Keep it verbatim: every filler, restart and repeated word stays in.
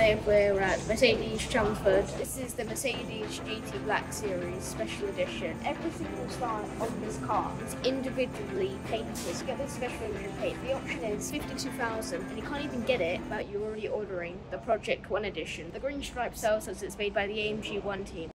Today we're at Mercedes Chelmsford. This is the Mercedes G T Black Series Special Edition. Every single star on this car is individually painted. To get this special edition paint, the option is fifty-two thousand dollars, and you can't even get it without you already ordering the Project One edition. The green stripe sells as it's made by the A M G One team.